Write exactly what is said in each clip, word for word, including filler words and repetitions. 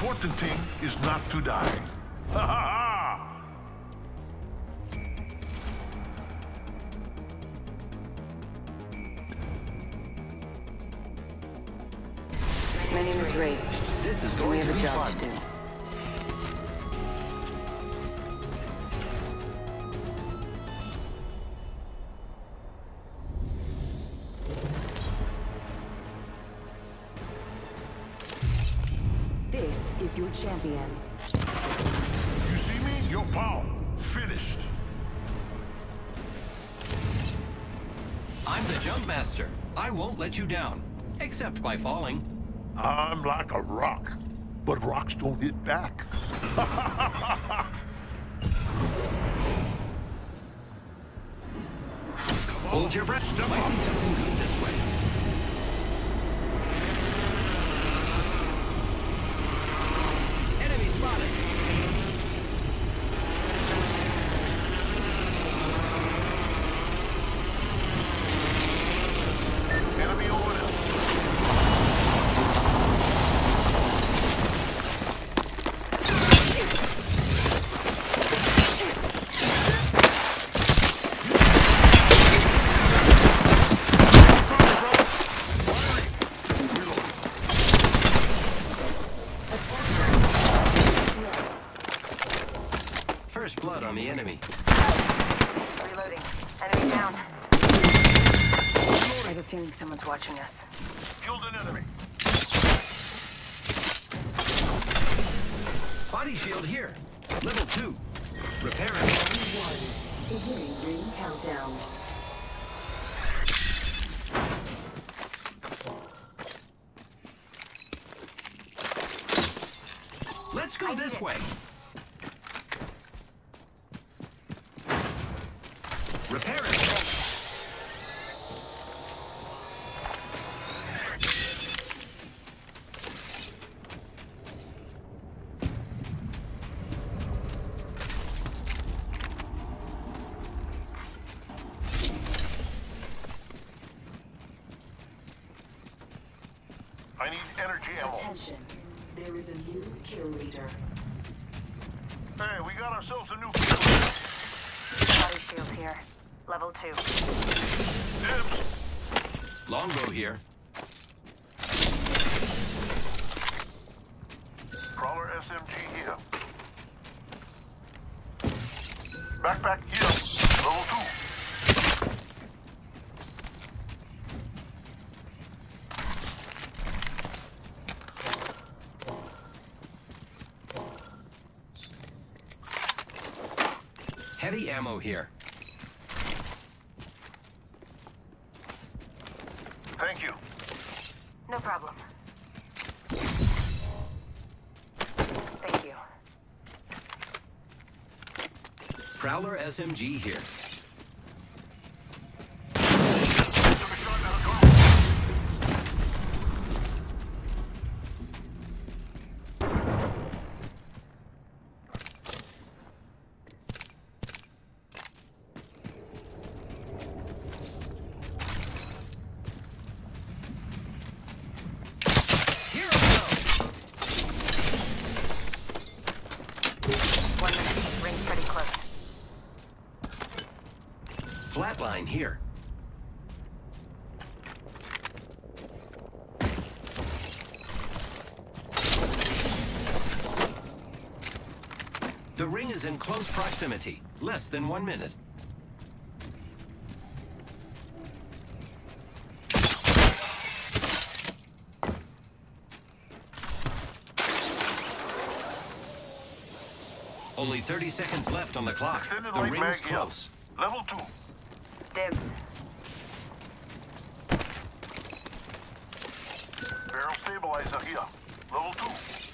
important thing is not to die. Ha ha ha! My name is Ray. This is And we going have to a be job fun. to do. This is your champion. You see me? Your power. Finished. I'm the jump master. I won't let you down, except by falling. I'm like a rock, but rocks don't hit back. Hold your breath. There might be something good this way. Enemy spotted. Enemy over there. First blood on the enemy. Reloading. Enemy down. I have a feeling someone's watching us. Killed an enemy. Body shield here. Level two. Repair it. One. Beginning ring countdown. Let's go this way. Repair it. I need energy ammo. Attention. There is a new kill leader. Hey, we got ourselves a new kill. Body shield here. Level two. Dibs. Longbow here. Prowler S M G here. Backpack here. Level two. Heavy ammo here. Thank you. No problem. Thank you. Prowler S M G here. Took a shot at a drone. Here we go. One minute. Ring's pretty close. Flatline here. The ring is in close proximity. Less than one minute. Only thirty seconds left on the clock. Extended The light ring's mag here. close. Level two. Dibs. Barrel stabilizer here. Level two.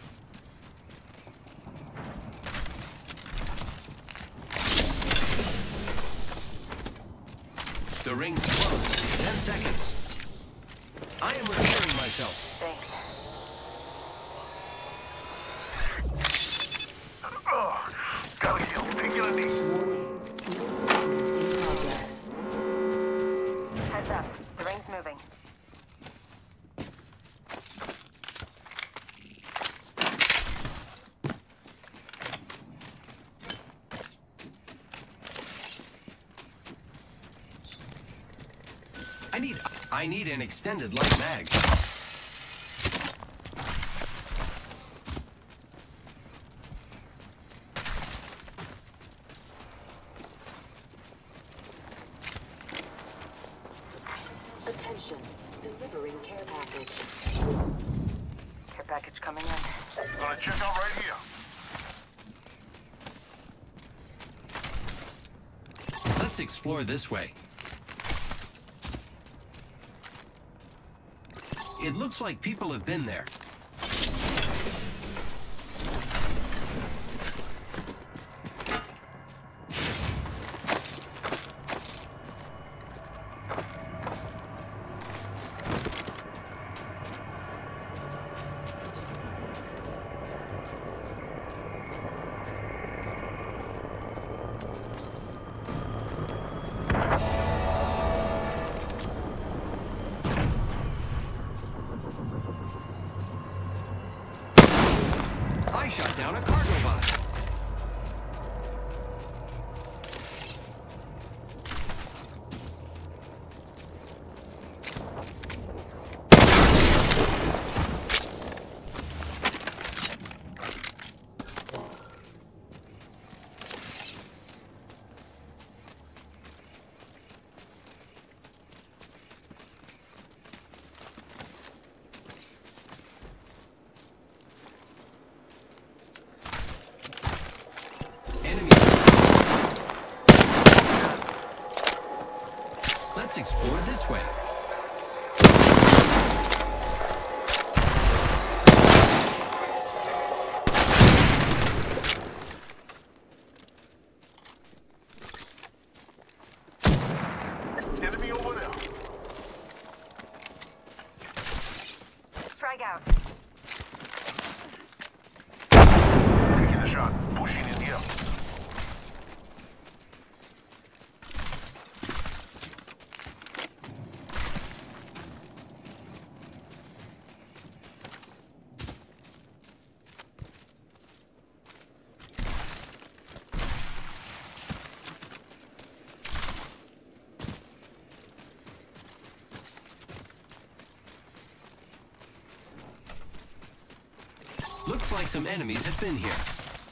The ring's close. Ten seconds. I am repairing myself. Thanks. Ugh. Gotta heal. Taking a knee. Movement in progress. Heads up. The ring's moving. I need I need an extended light mag. Attention. Delivering care package. Care package coming in. Gonna check out right here. Let's explore this way. It looks like people have been there. I shot down a cargo bot. Let's explore this way. Enemy over there. Frag out. Taking the shot. Pushing in here. Looks like some enemies have been here.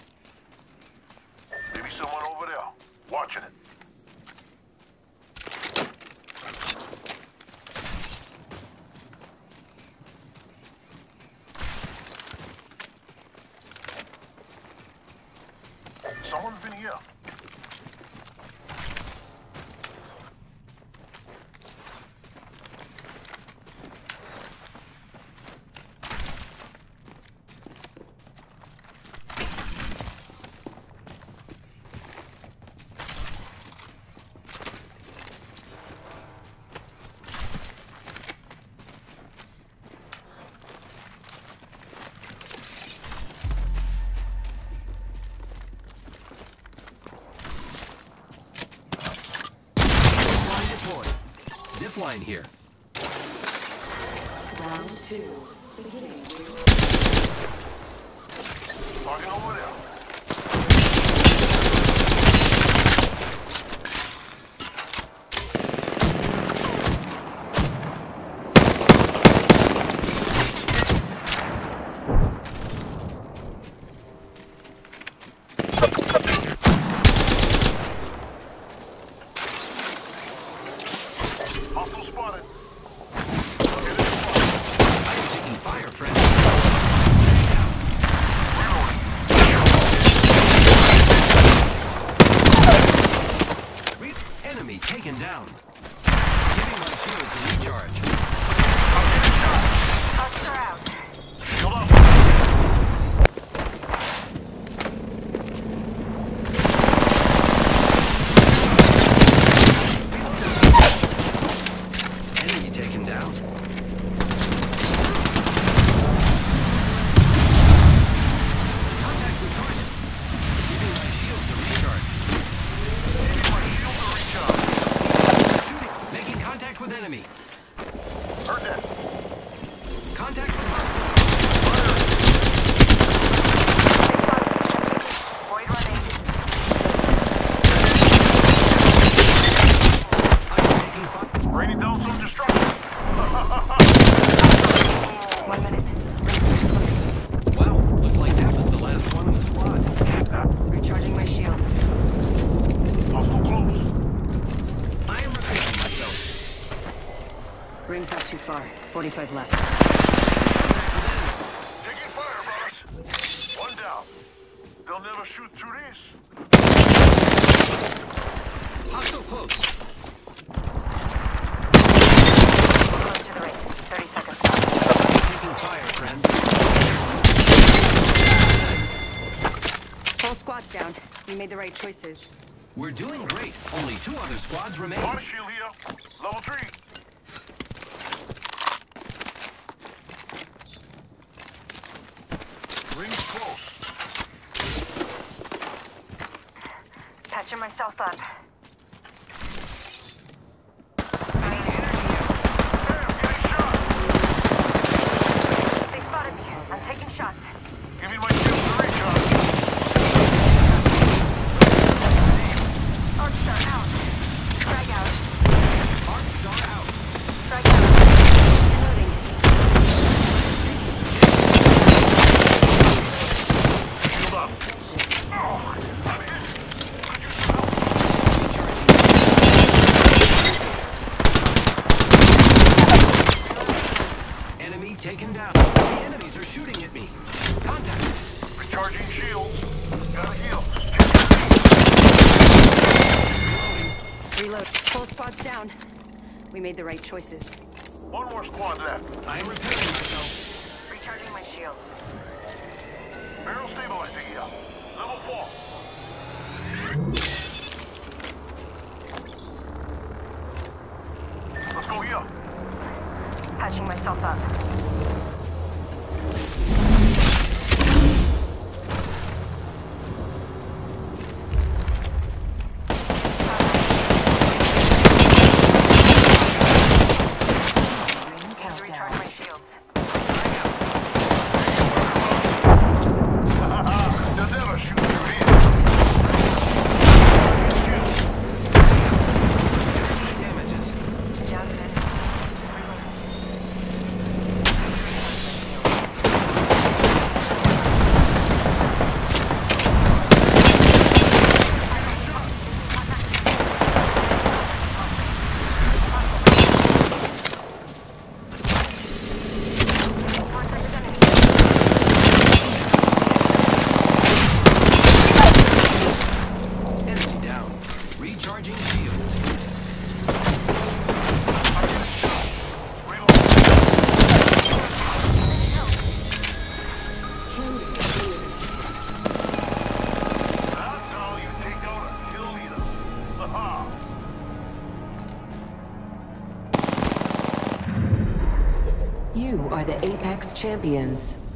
Maybe someone over there. Watching it. Someone's been here. Zipline here. Round two. Beginning. Target over there. Hostile spotted. Get in the spot. I'm taking fire, friend. Reloading. Re- Enemy taken down. Giving my shields a recharge. I'm getting shot. Hugs are out. Shield up. Enemy taken down. Contact with target. Giving my shields a recharge. Giving my shield a recharge. Shooting. Making contact with enemy. Heard that. Contact with hostile. Void running. I'm taking fire. Raining down some destruction. far. forty-five left. Taking fire, boss. One down. They'll never shoot through this. Hostile close. Close to the ring. thirty seconds left. Taking fire, friends. Whole squad's down. We made the right choices. We're doing great. Only two other squads remain. Body shield here. Level three. Ring's close. Patching myself up. Damn, getting shot. They spotted me. I'm taking shots. Give me my shield to recharge. Arc star out. Frag out. Arc star out. Frag out. Reloading. Shield up. Oh, I'm hit. Enemy taken down. The enemies are shooting at me. Contact. Recharging shields. Gotta heal. Reload. Whole squad's down. We made the right choices. One more squad left. I'm repairing myself. Recharging my shields. Barrel stabilizing here. Level four. Let's go here. Patching myself up. Recharge my shields. They'll never shoot through here. Damages. Down to enemy. Enemy down. Recharging shields. That's how you take out a kill leader. Aha! You are the Apex Champions.